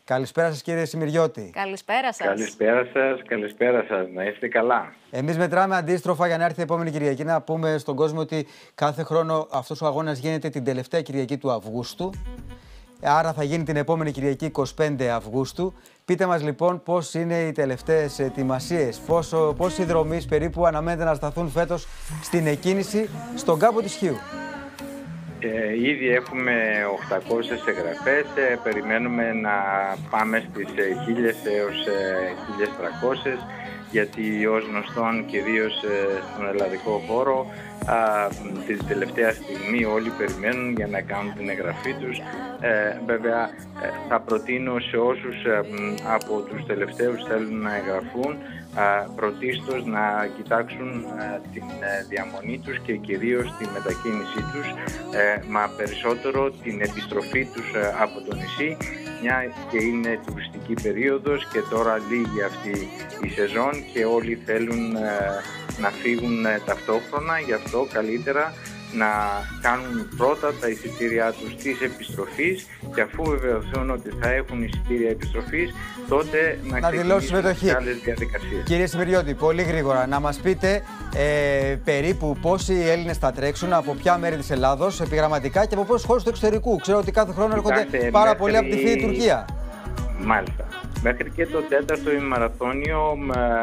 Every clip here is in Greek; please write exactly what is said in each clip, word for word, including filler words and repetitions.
Καλησπέρα σας, κύριε Σημειριώτη. Καλησπέρα σας. Καλησπέρα σας, καλησπέρα σας. Να είστε καλά. Εμείς μετράμε αντίστροφα για να έρθει η επόμενη Κυριακή. Να πούμε στον κόσμο ότι κάθε χρόνο αυτός ο αγώνας γίνεται την τελευταία Κυριακή του Αυγούστου. Άρα θα γίνει την επόμενη Κυριακή εικοστή πέμπτη Αυγούστου. Πείτε μας λοιπόν πώς είναι οι τελευταίες ετοιμασίες, πόσο, πόσοι δρομείς περίπου αναμένεται να σταθούν φέτος στην εκκίνηση στον κάμπο της Χίου. Ε, ήδη έχουμε οκτακόσιες εγγραφές, ε, περιμένουμε να πάμε στις ε, χίλιες έως ε, χίλιες τριακόσιες, γιατί ως γνωστόν κυρίως ε, στον ελλαδικό χώρο α, την τελευταία στιγμή όλοι περιμένουν για να κάνουν την εγγραφή τους. Ε, βέβαια ε, θα προτείνω σε όσους ε, από τους τελευταίους θέλουν να εγγραφούν α, πρωτίστως να κοιτάξουν α, την ε, διαμονή τους και κυρίως τη μετακίνησή τους, ε, μα περισσότερο την επιστροφή τους ε, από το νησί, μια και είναι τουριστική περίοδος και τώρα λύγει αυτή η σεζόν και όλοι θέλουν ε, να φύγουν ε, ταυτόχρονα, γι' αυτό καλύτερα να κάνουν πρώτα τα εισιτήριά τους της επιστροφής και αφού βεβαιωθούν ότι θα έχουν εισιτήρια επιστροφής, τότε να, να ξεκινήσουν τις άλλες διαδικασίες. Κύριε Σημειριώτη, πολύ γρήγορα να μας πείτε ε, περίπου πόσοι Έλληνες θα τρέξουν, από ποια μέρη της Ελλάδος, επιγραμματικά και από πόσες χώρες του εξωτερικού. Ξέρω ότι κάθε χρόνο έρχονται πάρα μέχρι... πολλοί από τη φίλη Τουρκία. Μάλιστα. Μέχρι και το τέταρτο ημαραθώνιο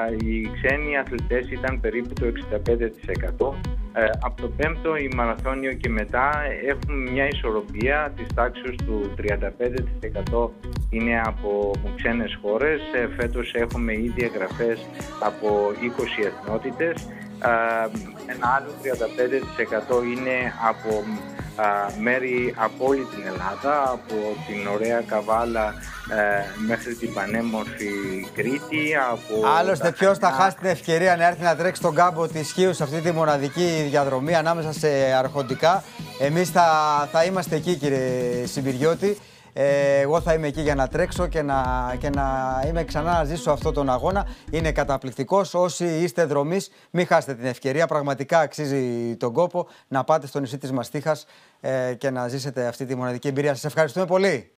οι ξένοι αθλητές ήταν περίπου το εξήντα πέντε τοις εκατό. Ε, από το πέμπτο ημαραθώνιο και μετά έχουμε μια ισορροπία της τάξης του τριάντα πέντε τοις εκατό είναι από ξένες χώρες. Ε, φέτος έχουμε ήδη εγγραφές από είκοσι εθνότητες. Ε, ένα άλλο τριάντα πέντε τοις εκατό είναι από Uh, μέρη από όλη την Ελλάδα, από την ωραία Καβάλα uh, μέχρι την πανέμορφη Κρήτη. Από Άλλωστε, ποιος θα χάσει την ευκαιρία να έρθει να τρέξει τον κάμπο της Χίου σε αυτή τη μοναδική διαδρομή ανάμεσα σε αρχοντικά. Εμείς θα, θα είμαστε εκεί, κύριε Σημειριώτη. Ε, εγώ θα είμαι εκεί για να τρέξω και να, και να είμαι ξανά να ζήσω αυτόν τον αγώνα. Είναι καταπληκτικός. Όσοι είστε δρομείς, μην χάσετε την ευκαιρία. Πραγματικά αξίζει τον κόπο να πάτε στο νησί της Μαστίχας ε, και να ζήσετε αυτή τη μοναδική εμπειρία. Σας ευχαριστούμε πολύ.